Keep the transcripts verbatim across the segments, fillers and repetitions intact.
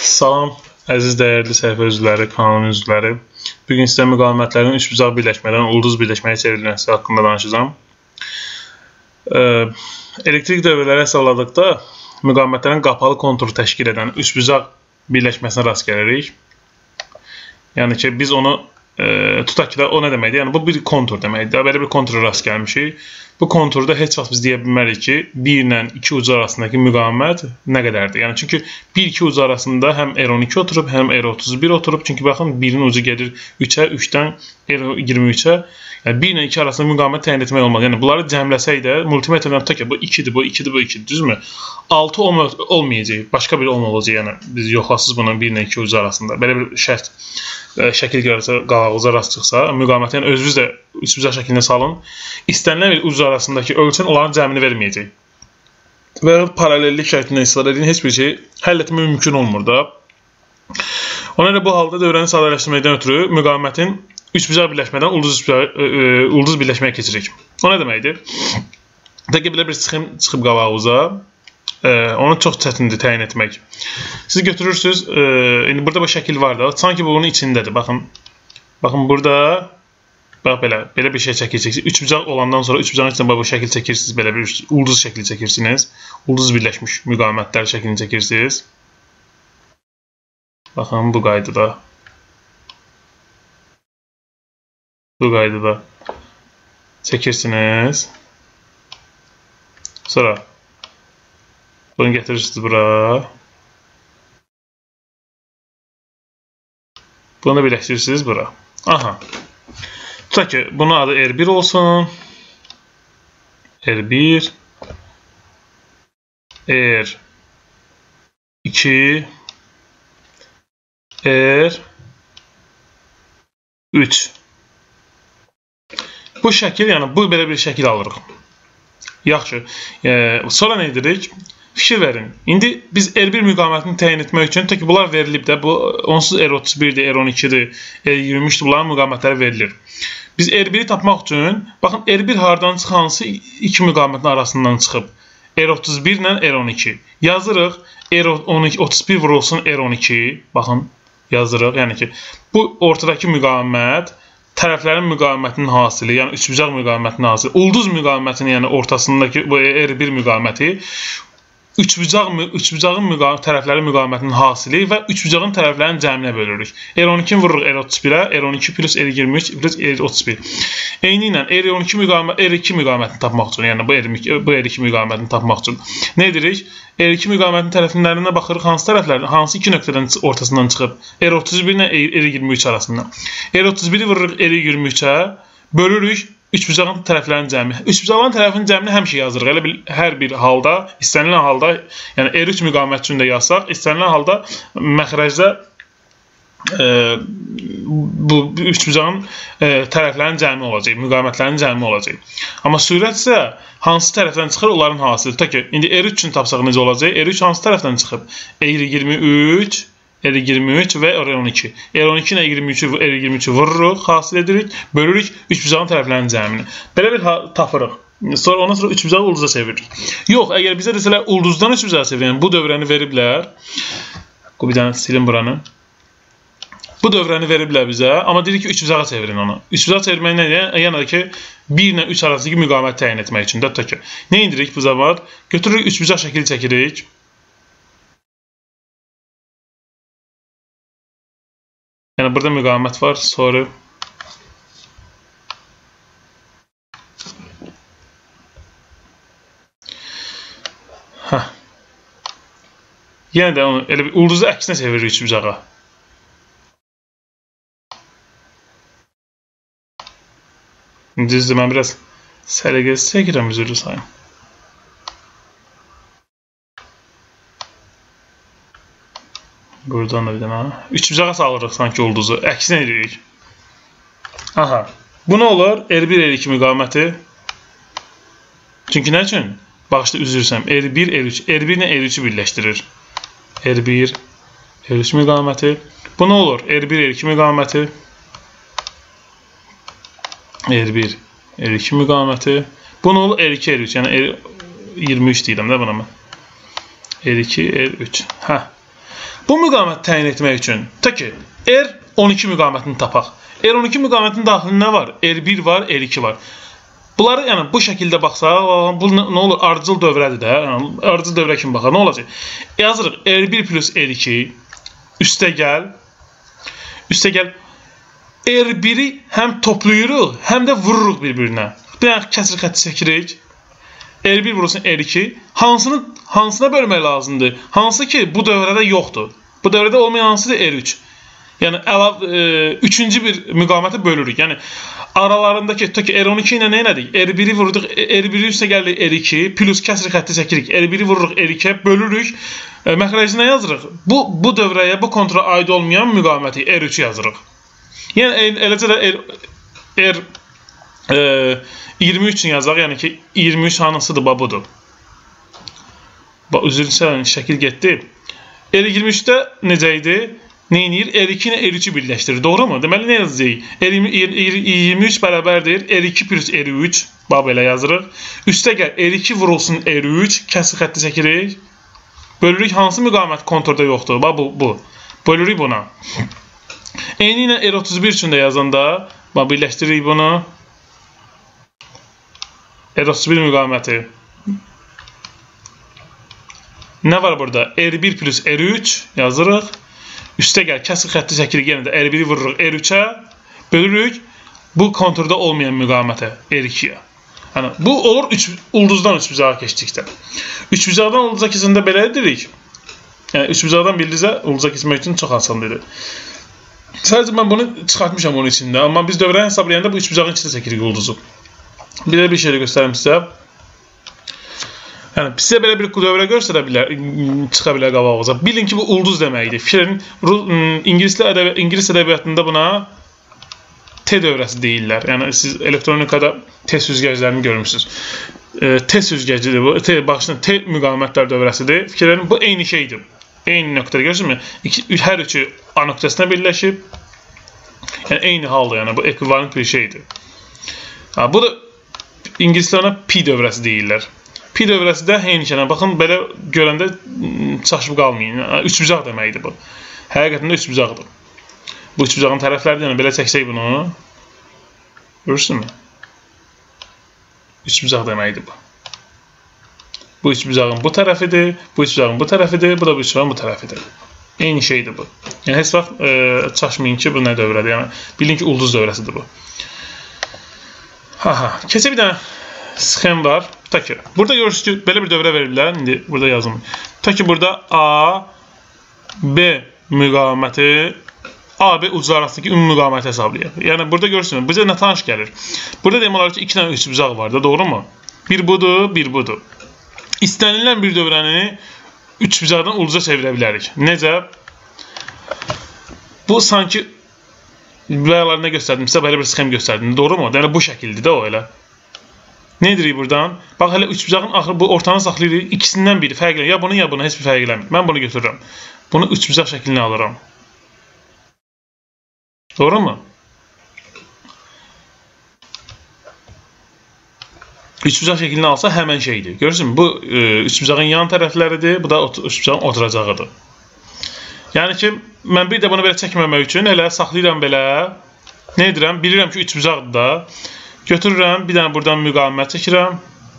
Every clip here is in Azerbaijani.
Salam, əziz dəyərli səhifə üzvləri, kanalın üzvləri. Bugün sizə müqavimətlərin üçbucaq birləşmədən ulduz birləşməyə çevrilməsi haqqında danışacağım. Elektrik dövrələri hesabladıqda müqavimətlərin qapalı konturu təşkil edən üçbucaq birləşməsinə rast gəlirik. Yəni ki, biz onu e, tutaq ki, o nə deməkdir? Yəni bu bir kontur deməkdir. Belə bir kontura rast gəlmişik. Bu konturda heç vaxt biz deyə bilmərik ki, bir ilə iki ucu arasındakı müqavimət nə qədərdir? Yəni çünki bir iki ucu arasında həm R on iki oturub, həm R otuz bir oturub. Çünki baxın, birin ucu gedir üçə, üçdən R iyirmi üçə. Yəni bir ilə iki arasında müqavimət təyin etmək olmaz. Yəni bunları cəmləsək də multimetrdən tutaq ki, bu ikidir, bu ikidir, bu ikidir, düzmü? altı ohm olmayacaq, başqa bir ohm olacaq. Yəni biz yoxlasız bunun bir ilə iki ucu arasında. Belə bir şərt şəkil görərsə, qalağınıza rast çıxsa, müqavimət, yəni özünüz də üçbucaq şəklində salın. İstənilən bir ucu arasındakı ölçən onların cəmini verməyəcək. Və paralellik şəklində istifadə edin, heç bir şey həll etmək mümkün olmur da. Ona görə bu halda dövrəni sadələşdirməkdən ötürü müqavimətin üçbucaq birləşmədən ulduz, ulduz birləşməyə keçirik. O nə deməkdir? Təki belə bir çıxım çıxıb qalağınıza. Ee, onu çox çətindir təyin etmək. Siz götürürsünüz, e, indi burada bu şəkil var da, sanki bu bunun içindədir. Baxın, baxın burada, bax belə, belə bir şey çəkirsiniz. Üçbucaq olandan sonra üçbucağın içində bu şəkil çəkirsiniz, belə bir ulduz şəkli çəkirsiniz. Ulduz birləşmiş müqavimətlər şəklini çəkirsiniz. Baxın, bu qaydada. Bu qaydada çəkirsiniz. Sonra bunu getirirsiniz bura. Bunu birləşdirirsiniz bura. Aha. Tutaq ki, bunun adı R bir olsun. R bir. R iki. R üç. Bu şəkil, yəni bu belə bir şəkil alırıq. Yaxşı. E, sonra nə edirik? Fikir verin. İndi biz R bir müqavimətini təyin etmək üçün, təki bunlar verilib də, bu onsuz R otuz birdir, R on ikidir, R iyirmi üçdür, bunların müqavimətləri verilir. Biz R biri tapmaq üçün, baxın, R bir hardan çıxansı iki müqavimətin arasından çıxıb. R otuz bir ilə R on iki. Yazırıq, R otuz bir vurulsun R on iki. Baxın, yazırıq. Yəni ki, bu ortadakı müqavimət tərəflərin müqavimətinin hasili, yəni üçbucaq müqavimətinin hasili, ulduz müqavimətinin, yəni ortasındakı bu R bir müqaviməti Üçbucaq, üçbucağın müqavimət, tərəflərin müqavimətinin hasili və üçbucağın tərəflərinin cəminə bölürük. R on ikini vururuq R otuz birə, R on iki plus R iyirmi üç plus R otuz bir. Eyni ilə R on iki müqavimət, R iki müqavimətini tapmaq üçün, yəni bu R iki müqavimətini tapmaq üçün nə edirik? R iki müqavimətinin tərəflərinə baxırıq, hansı tərəflərdən, hansı iki nöqtədən ortasından çıxıb? R otuz bir ilə R iyirmi üç arasından. R otuz biri vururuq R iyirmi üçə, bölürük üçbucağın tərəflərinin cəmi. Üçbucağın tərəfinin cəmini həmişə yazırıq. Elə bir, hər bir halda, istənilən halda, yəni R üç müqavimət üçün də yazsaq, istənilən halda məxrəcdə e, bu üçbucağın e, tərəflərinin cəmi olacaq, müqavimətlərinin cəmi olacaq. Amma sürət isə hansı tərəfdən çıxır, onların hasili. Tutaq ki, indi R üç üçün tapsaq necə olacaq? R üç hansı tərəfdən çıxıb? R iyirmi üç, R iyirmi üç və R on iki. R on iki ilə R iyirmi üçü vururuq, hasil edirik, bölürük üçbucağın tərəflərinin cəmini. Belə bir tapırıq. Sonra ondan sonra üçbucağı ulduza çeviririk. Yox, əgər bizə desələr ulduzdan üçbucağı çevirin, yəni bu dövrəni veriblər. Bir dənə silin buranı. Bu dövrəni veriblər bizə, amma dedik ki, üçbucağa çevirin onu. Üçbucağa çevirmək nədir? Yəni ki, bir ilə üç arasındakı müqavimət təyin etmək üçün. Tutaq ki, nə indirik bu zaman? Götürürük, üçbucaq şəkili çəkirik. Yəni burada müqavimət var, sonra hə. Yəni də onu elə bir ulduzu əksinə çeviririk üçbucağa. Düzdür, mən biraz səliqəsiz çəkirəm, üzrlü sayın. Buradan da bir dənə. Üçbucağa salırıq sanki ulduzu. Əksinə edirik. Aha. Bu nə olur? R bir, R iki müqaviməti. Çünki nə üçün? Bağışda üzürsəm. R bir, R üç. R bir ilə R üçü birləşdirir. R bir, R üç müqaviməti. Bu nə olur? R bir, R iki müqaviməti. R bir, R iki müqaviməti. Bu nə olur? R iki, R üç. Yəni R iyirmi üç deyirəm də buna mən. R iki, R üç. Hə. Bu müqaməti təyin etmək üçün ta ki R on iki müqamətini tapaq. R on iki müqamətinin daxilində nə var? R bir var, R iki var. Bunları yəni bu şəkildə baxsaq, bu nə olur? Ardıcıl dövrədir də. Yəni, ardıcıl dövrə kimi baxaq. Nə olacaq? Yazırıq R bir plus R iki üstə gəl. Üstə gəl. R biri həm toplayırıq, həm də vururuq bir-birinə. Bir dənə kəsr xətti çəkirik. R bir vurulsun R iki. Hansını, hansına bölmək lazımdır? Hansı ki bu dövrədə yoxdur. Bu dövrədə olmayan hansıdır? R üç. Yəni əlav, e, üçüncü bir müqaməti bölürük. Yəni aralarındakı ki R on iki ilə nə elədik? R biri vururuq, R biri üstə gəldik R iki plus kəsr xətti çəkirik. R biri vururuq R ikiyə bölürük. E, məxrəcinə yazırıq. Bu bu dövrəyə, bu kontura aid olmayan müqaməti R üç yazırıq. Yəni eləcə də R, R e, iyirmi üçün yazaq. Yəni ki iyirmi üç hanısıdır? Bax budur. Bax üzr istəyirəm, şəkil getdi. R iyirmi üçdə necə idi? Nə edir? R iki ilə R üçü birləşdirir. Doğru mu? Deməli nə yazacağıq? R iyirmi üç bərabərdir R iki plus R üç. Bax belə yazırıq. Üstə gəl R iki vurulsun R üç. Kəsr xətti çəkirik. Bölürük hansı müqamət konturda yoxdur? Bax bu, bu. Bölürük buna. Eyni ilə R otuz bir üçün də yazanda bax birləşdiririk bunu. R otuz bir müqaməti. Nə var burada? R bir plus R üç yazırıq. Üstə gəl, kəsr xətti çəkirik, yenə də R biri vururuq R üçə, bölürük bu konturda olmayan müqamətə R ikiyə. Yəni, bu olur üç, ulduzdan üç bucağa keçdikdə. üç bucaqdan ulduza keçəndə belə edirik. Yəni, üç bucaqdan bir dizə ulduza keçmək üçün çox asandır. Sadəcə mən bunu çıxartmışam onun içində, amma biz dövrəni hesablayanda bu üç bucağın içində çəkirik ulduzu. Bir də bir şey göstərim sizə. Yəni, sizə belə bir dövrə göstərə bilər, çıxa bilər qabağınıza. Bilin ki, bu ulduz deməkdir. Fikrin, İngilis, ədəbi, İngilis ədəbiyyatında buna T dövrəsi deyirlər. Yəni, siz elektronikada T süzgəclərini görmüşsünüz. E, T süzgəcidir bu. T, başında T müqamətlər dövrəsidir. Fikirlərin bu eyni şeydir. Eyni nöqtədə görürsünüzmü? Hər üçü A nöqtəsinə birləşib. Yəni, eyni haldır. Yəni, bu ekvivalent bir şeydir. Ha, bu da İngilislərə Pi dövrəsi deyirlər. Pi dövrəsi də eyni şeydir. Baxın, belə görəndə çaşıb qalmayın. Üç bucaq deməkdir bu. Həqiqətində üç bucaqdır. Bu üç bucağın tərəfləri yəni belə çəksək bunu. Görürsünüzmü? Üç bucaq deməkdir bu. Bu üç bucağın bu tərəfidir, bu üç bucağın bu tərəfidir, bu da bu üç bucağın bu tərəfidir. Eyni şeydir bu. Yəni heç vaxt e, çaşmayın ki, bu nə dövrədir. Yəni bilin ki, ulduz dövrəsidir bu. Ha ha. Keçə bir dənə sxem var. Ta ki, burada görürsünüz ki, belə bir dövrə verirlər. İndi burada yazım. Ta ki, burada A, B müqaməti, A, B uclar arasındakı ümumi müqaməti hesablayır. Yəni, burada görürsünüz, bizə nə tanış gəlir? Burada demək olar ki, iki dənə üç bucaq var da, doğru mu? Bir budur, bir budur. İstənilən bir dövrəni üç bucaqdan ulduza çevirə bilərik. Necə? Bu, sanki buralarda nə göstərdim? Sizə belə bir sxem göstərdim, doğru mu? Yəni, bu şəkildir də o elə. Nə edirik buradan? Bax, hələ üç bucağın axırı bu ortanı saxlayırıq. İkisindən biri fərqlənir. Ya bunu, ya bunu. Heç bir fərq eləmir. Mən bunu götürürəm. Bunu üç bucaq şəklinə alıram. Doğru mu? üç bucaq şəklinə alsa həmən şeydir. Görürsün, bu üç bucağın yan tərəfləridir. Bu da üç bucağın oturacağıdır. Yəni ki, mən bir də bunu belə çəkməmək üçün elə saxlayıram belə. Nə edirəm? Bilirəm ki, üç bucaqdır da. Götürürəm, bir dənə buradan müqavimət çəkirəm.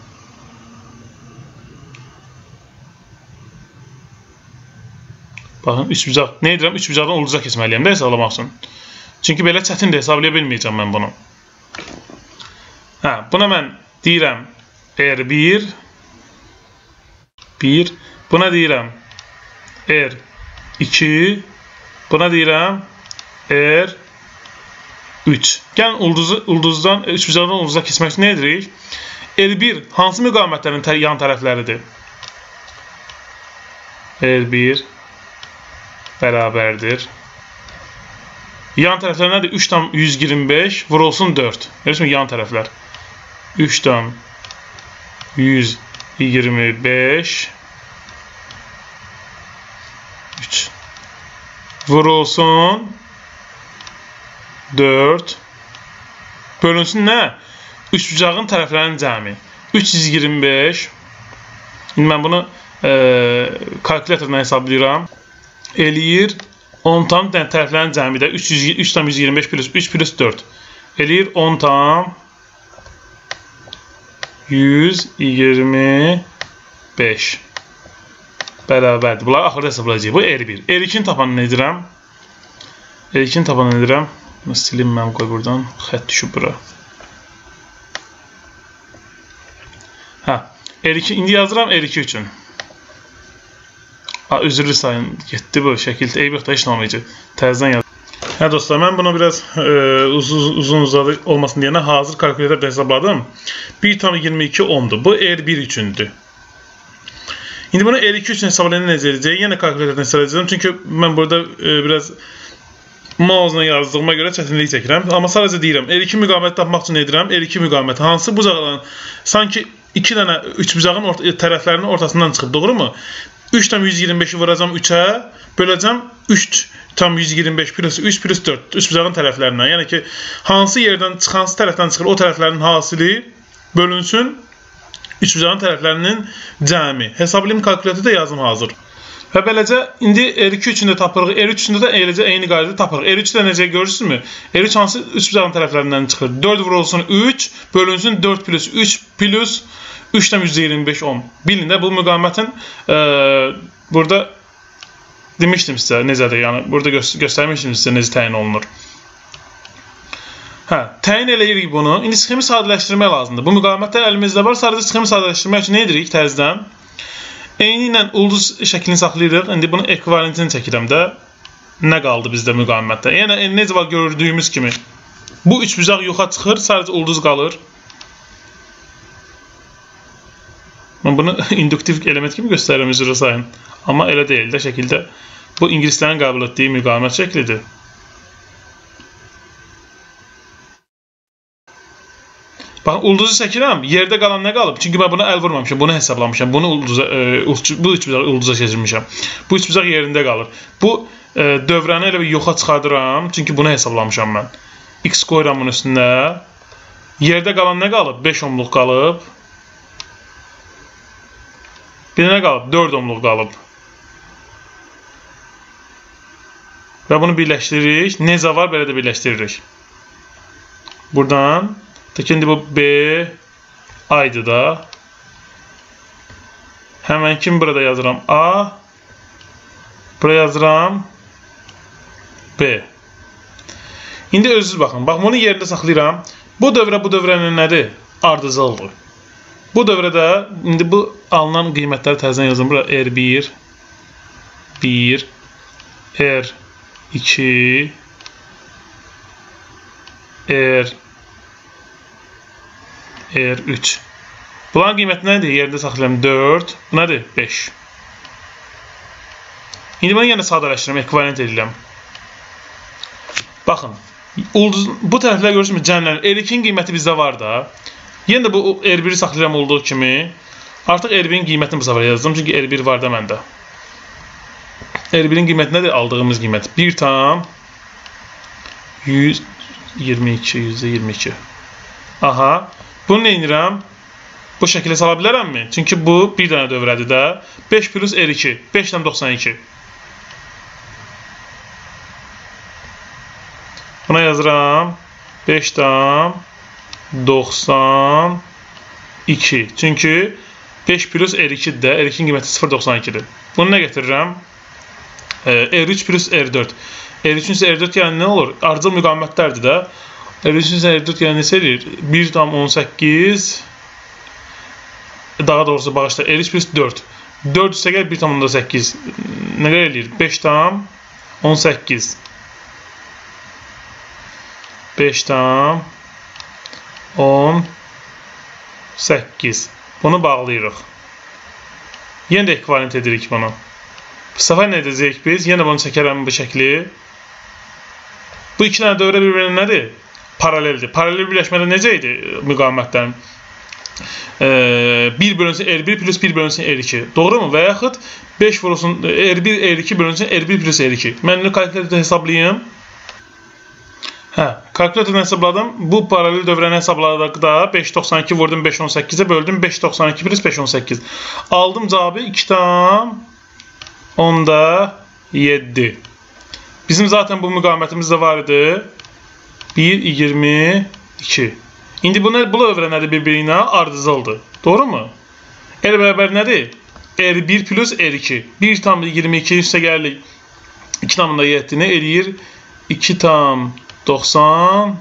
Baxın, üç bucaq. Nə edirəm? üç bucaqdan ulduza keçməliyəm də hesablamaq üçün. Çünki belə çətin də hesablaya bilməyəcəm mən bunu. Hə, buna mən deyirəm R bir, bir, buna deyirəm R iki, buna deyirəm R üç. Gəlin ulduzu, ulduzdan, üç bucaqdan ulduza keçmək üçün nə edirik? R bir hansı müqavimətlərin yan tərəfləridir? R bir bərabərdir. Yan tərəflər nədir? üç tam yüz iyirmi beş vurulsun dörd. Görürsünüz yan tərəflər. üç tam yüz iyirmi beş üç vurulsun dörd bölünsün nə? üç bucağın tərəflərinin cəmi. üç yüz iyirmi beş. İndi mən bunu e, kalkülatorla hesablayıram. eləyir on tam tərəflərin cəmi də üç tam yüz iyirmi beş plus üç plus dörd. Eləyir on tam yüz iyirmi beş. Bərabərdir. Bunlar axırda hesablayacaq. Bu R bir. R ikinin tapanını nə edirəm? R ikinin tapanını nə edirəm? Silinməm, qoy buradan. Xət düşüb bura. Hə. R iki. İndi yazıram R iki üçün. Ha, üzrlü sayın. Getdi bu şəkil. Eyb yoxda heç nə olmayacaq. Təzədən yaz. Hə dostlar, mən bunu biraz e, uzun, uzun uzadı olmasın deyənə hazır kalkülatördə hesabladım. bir tam iyirmi iki ondur. Bu R bir üçündür. İndi bunu R iki üçün hesablayanı necə edəcək? Yenə kalkülatördən hesablayacağım. Çünki mən burada e, biraz mouse-la yazdığıma görə çətinlik çəkirəm. Amma sadəcə deyirəm, R iki müqaviməti tapmaq üçün edirəm. R iki müqaviməti hansı bucaqların, sanki iki dənə üçbucağın orta, tərəflərinin ortasından çıxır, doğru mu? üç tam yüz iyirmi beşi vuracam üçə, böləcəm üç tam yüz iyirmi beş plus üç plus dörd, üçbucağın tərəflərindən. Yəni ki, hansı yerdən çıxır, hansı tərəfdən çıxır, o tərəflərin hasili bölünsün üçbucağın tərəflərinin cəmi. Hesablayım, kalkülatördə yazım hazır. Və beləcə, indi R iki üçün də tapırıq, R üç üçün də eləcə eyni qaydada tapırıq. R üç də necə görürsünüzmü? R üç hansı üçbucağın tərəflərindən çıxır? dörd vurulsun üç, bölünsün dörd plus üç plus üç tam yüz iyirmi beş on. Bilin də bu müqavimətin e, burada demişdim sizə necədir, yəni burada gö göstərmişdim sizə necə təyin olunur. Hə, təyin eləyirik bunu. İndi sxemi sadələşdirmək lazımdır. Bu müqavimətlər əlimizdə var. Sadəcə sxemi sadələşdirmək üçün nə edirik təzədən? Eyni ilə ulduz şəklini saxlayırıq. İndi bunun ekvivalentini çəkirəm də. Nə qaldı bizdə müqavimətdə? Yəni necə var gördüyümüz kimi. Bu üçbucaq yoxa çıxır, sadəcə ulduz qalır. Mən bunu induktiv element kimi göstərirəm, üzrə sayın. Amma elə deyil də şəkildə. Bu ingilislərin qəbul etdiyi müqavimət şəklidir. Baxın, ulduzu çəkirəm, yerdə qalan nə qalıb? Çünki mən buna əl vurmamışam, bunu hesablamışam. Bunu ulduza, e, bu üçbucaq ulduza keçirmişəm. Bu üçbucaq yerində qalır. Bu e, dövrəni elə bir yoxa çıxardıram, çünki bunu hesablamışam mən. X qoyuram bunun üstündə. Yerdə qalan nə qalıb? beş ohmluq qalıb. Bir nə qalıb? dörd ohmluq qalıb. Və bunu birləşdiririk. Necə var, belə də birləşdiririk. Buradan, indi bu B A-dır da. Həmən kim burada yazıram? A. Buraya yazıram B. İndi özünüz baxın. Bax, bunu yerində saxlayıram. Bu dövrə, bu dövrənin nədir? Ardıcıldır. Bu dövrədə, indi bu alınan qiymətləri təzədən yazım. Bura R bir, bir, R iki, R, R üç. Bunların qiyməti nədir? Yerdə saxlayalım dörd. Bu nədir? beş. İndi bunu yenə sadələşdirirəm, ekvivalent edirəm. Baxın, ulduz, bu tərəflər görürsünüz, cəmlənir. R ikinin qiyməti bizdə var da. Yenə də bu R biri saxlayıram olduğu kimi. Artıq R birin qiymətini bu səfər yazdım. Çünki R bir var da məndə. R birin qiyməti nədir? Aldığımız qiymət. bir tam yüz iyirmi iki, yüz iyirmi iki. Aha. Bunu nə edirəm? Bu şəkildə sala bilərəmmi? Çünki bu bir dənə dövrədir də. beş plus R iki. beş tam doxsan iki. Buna yazıram. beş tam doxsan iki. Çünki beş plus R ikidir də. R ikinin qiyməti sıfır tam doxsan ikidir. Bunu nə gətirirəm? R üç plus R dörd. R üç isə R dörd yəni nə olur? Ardıcıl müqavimətlərdir də. R üç isə R dörd yəni neçə edir? bir tam on səkkiz. Daha doğrusu bağışla. R üç plus dörd. dörd isə gəl bir tam on səkkiz. Nə qədər eləyir? beş tam on səkkiz. beş tam on səkkiz. Bunu bağlayırıq. Yenə də ekvivalent edirik bunu. Bu səfər nə edəcəyik biz? Yenə bunu çəkərəm bu şəkli. Bu iki dənə dövrə bir-birinin nədir? Paraleldir. Paralel birləşmədə necə idi müqavimətlərin? bir bölünsün R bir plus bir bölünsün R iki. Doğru mu? Və yaxud beş vurulsun R bir R iki bölünsün R bir plus R iki. Mən bunu kalkülatördə hesablayayım. Hə, kalkülatördən hesabladım. Bu paralel dövrəni hesabladıqda beş doxsan iki vurdum beş on səkkizə böldüm beş doxsan iki plus beş on səkkiz. Aldım cavabı iki tam onda yeddi. Bizim zaten bu müqamətimiz də var idi. bir, iyirmi iki. İndi bunlar bu övrə nədir bir-birinə? Ardıcıldır. Doğru mu? R bərabər nədir? R bir plus R iki. bir tam iyirmi iki üstə gəlirik. iki tamında yeddi nə eləyir? iki tam doxsan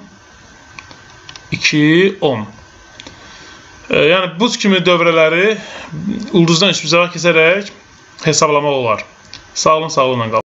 iki, on. E, yəni bu kimi dövrələri ulduzdan üç bucağa keçərək hesablamaq olar. Sağ olun, sağ olun qalın.